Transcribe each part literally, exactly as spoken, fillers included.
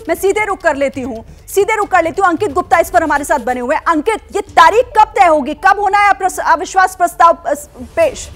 मैं सीधे रुक कर लेती हूं सीधे रुक कर लेती हूं अंकित गुप्ता इस पर हमारे साथ बने हुए हैं। अंकित, ये तारीख कब तय होगी, कब होना है अविश्वास प्रस्ताव पेश?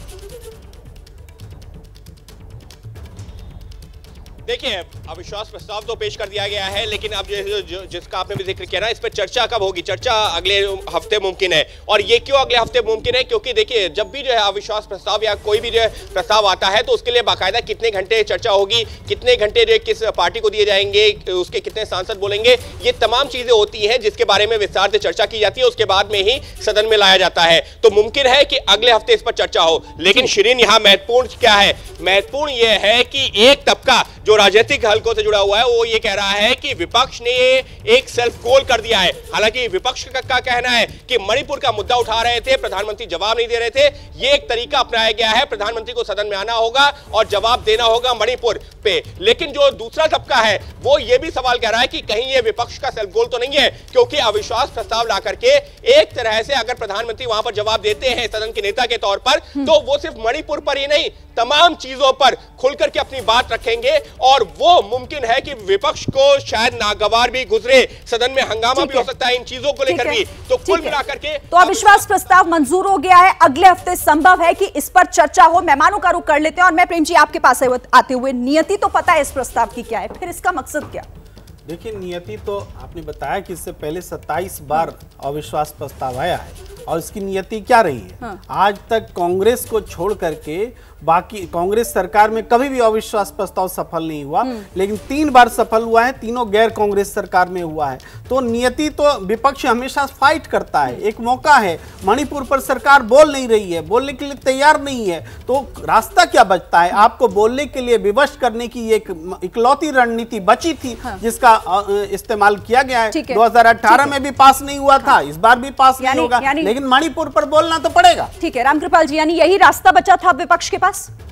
देखिए, अविश्वास प्रस्ताव तो पेश कर दिया गया है, लेकिन अब जो, जो, जिसका आपने भी जिक्र किया ना, इस पर चर्चा कब होगी? चर्चा अगले हफ्ते मुमकिन है। और ये क्यों अगले हफ्ते मुमकिन है? क्योंकि देखिए, जब भी जो है अविश्वास प्रस्ताव या कोई भी जो है प्रस्ताव आता है तो उसके लिए बाकायदा कितने घंटे चर्चा होगी, कितने घंटे जो किस पार्टी को दिए जाएंगे, उसके कितने सांसद बोलेंगे, ये तमाम चीजें होती हैं जिसके बारे में विस्तार से चर्चा की जाती है। उसके बाद में ही सदन में लाया जाता है। तो मुमकिन है कि अगले हफ्ते इस पर चर्चा हो। लेकिन शिरीन, यहाँ महत्वपूर्ण क्या है? महत्वपूर्ण यह है कि एक तबका जो राजनीतिक हलकों से जुड़ा हुआ है वो ये कह रहा है कि विपक्ष ने एक सेल्फ गोल कर दिया है। हालांकि विपक्ष का, का कहना है कि मणिपुर का मुद्दा उठा रहे थे, प्रधानमंत्री जवाब नहीं दे रहे थे, ये एक तरीका अपनाया गया है। प्रधानमंत्री को सदन में आना होगा और जवाब देना होगा मणिपुर पे। लेकिन जो दूसरा तबका है वो ये भी सवाल कर रहा है कि कहीं ये विपक्ष का सेल्फ गोल तो नहीं है, क्योंकि अविश्वास प्रस्ताव ला करके एक तरह से अगर प्रधानमंत्री वहां पर जवाब देते हैं सदन के नेता के तौर पर, तो वो सिर्फ मणिपुर पर ही नहीं, तमाम चीजों पर खुलकर के अपनी बात रखेंगे। और वो मुमकिन है कि विपक्ष को शायद नागवार भी गुजरे, सदन में हंगामा भी हो सकता है इन चीजों को लेकर भी। तो कुल मिलाकर के तो अविश्वास प्रस्ताव मंजूर हो गया है। अगले हफ्ते संभव है कि इस पर चर्चा हो। मेहमानों का रुख कर लेते हैं और मैं प्रेम जी आपके पास आते हुए, नियति तो पता है इस प्रस्ताव की क्या है, फिर इसका मकसद क्या? देखिए, नियति तो आपने बताया कि इससे पहले सत्ताईस बार अविश्वास प्रस्ताव आया है और इसकी नियति क्या रही है। हाँ। आज तक कांग्रेस को छोड़ करके बाकी कांग्रेस सरकार में कभी भी अविश्वास प्रस्ताव सफल नहीं हुआ, लेकिन तीन बार सफल हुआ है, तीनों गैर कांग्रेस सरकार में हुआ है। तो नियति तो विपक्ष हमेशा फाइट करता है। एक मौका है, मणिपुर पर सरकार बोल नहीं रही है, बोलने के लिए तैयार नहीं है, तो रास्ता क्या बचता है? आपको बोलने के लिए विवश करने की एक इकलौती रणनीति बची थी। हाँ। जिसका इस्तेमाल किया गया है। दो हजार अठारह में भी पास नहीं हुआ था। हाँ। इस बार भी पास नहीं होगा, लेकिन मणिपुर पर बोलना तो पड़ेगा। ठीक है रामकृपाल जी, यानी यही रास्ता बचा था विपक्ष के पास?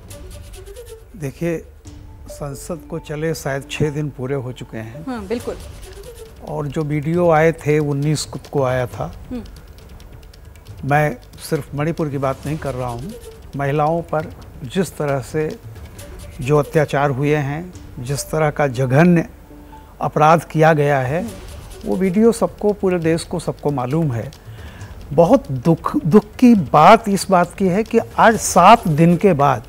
देखिए, संसद को चले शायद छह दिन पूरे हो चुके हैं। हाँ, बिल्कुल। और जो वीडियो आए थे उन्नीस को आया था। मैं सिर्फ मणिपुर की बात नहीं कर रहा हूँ, महिलाओं पर जिस तरह से जो अत्याचार हुए हैं, जिस तरह का जघन्य अपराध किया गया है, वो वीडियो सबको, पूरे देश को सबको मालूम है। बहुत दुख दुख की बात इस बात की है कि आज सात दिन के बाद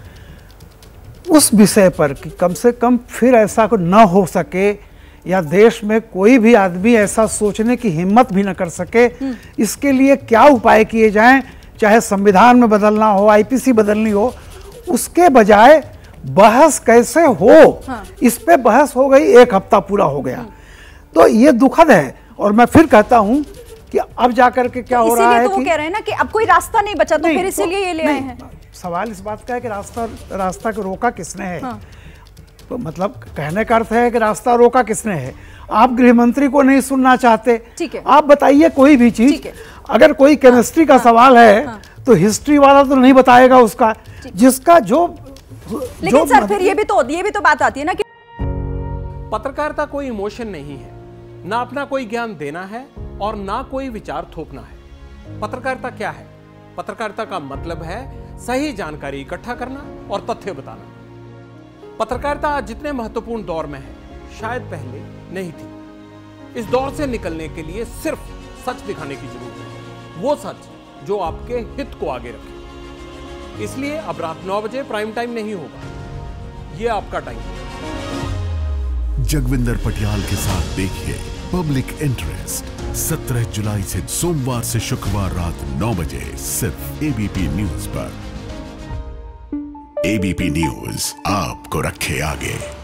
उस विषय पर कि कम से कम फिर ऐसा को न हो सके, या देश में कोई भी आदमी ऐसा सोचने की हिम्मत भी न कर सके, इसके लिए क्या उपाय किए जाएं, चाहे संविधान में बदलना हो, आईपीसी बदलनी हो, उसके बजाय बहस कैसे हो। हाँ। इस पे बहस हो गई, एक हफ्ता पूरा हो गया। तो ये दुखद है। और मैं फिर कहता हूं कि अब जाकर के क्या तो हो रहा है, तो वो कह रहे हैं ना कि अब कोई रास्ता नहीं बचा, तो फिर इसीलिए ये ले आए हैं। सवाल इस बात का है कि रास्ता रास्ता को रोका किसने है। हाँ। तो मतलब कहने का अर्थ है कि रास्ता रोका किसने है। आप गृह मंत्री को नहीं सुनना चाहते, ठीक है, आप बताइए कोई भी चीज। अगर कोई केमिस्ट्री का सवाल है तो हिस्ट्री वाला तो नहीं बताएगा उसका, जिसका जो। लेकिन सर फिर ये भी तो ये भी तो बात आती है ना कि पत्रकारिता कोई इमोशन नहीं है, ना अपना कोई ज्ञान देना है और ना कोई विचार थोपना है। पत्रकारिता क्या है? पत्रकारिता का मतलब है सही जानकारी इकट्ठा करना और तथ्य बताना। पत्रकारिता आज जितने महत्वपूर्ण दौर में है, शायद पहले नहीं थी। इस दौर से निकलने के लिए सिर्फ सच दिखाने की जरूरत है, वो सच जो आपके हित को आगे रखे। इसलिए अब रात नौ बजे प्राइम टाइम नहीं होगा, ये आपका टाइम है। जगविंदर पटियाल के साथ देखिए पब्लिक इंटरेस्ट सत्रह जुलाई से सोमवार से शुक्रवार रात नौ बजे सिर्फ एबीपी न्यूज पर। एबीपी न्यूज आपको रखे आगे।